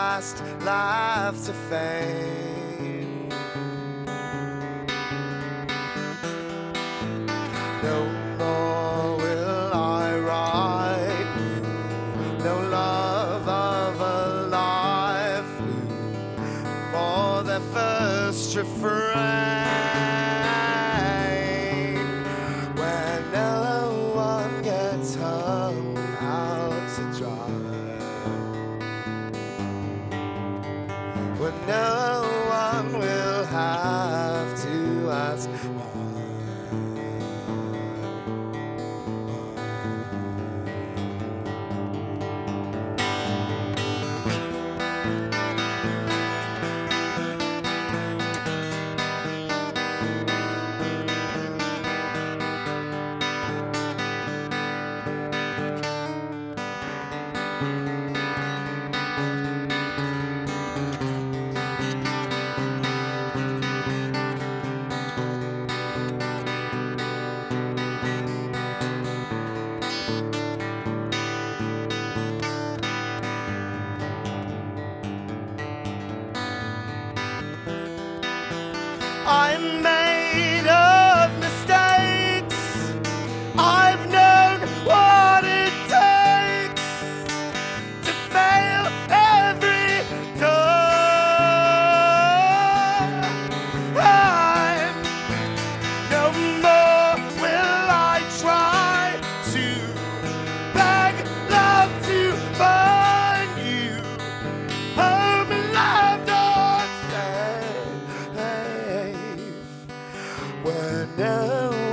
last laugh to fame. No more will I write no love of a life for the first refrain. When no one gets hung out to dry, when no one will have to ask why. I'm made of mistakes. I've known what it takes to fail every time. No more will I try to beg love to find you home and loved or safe, where no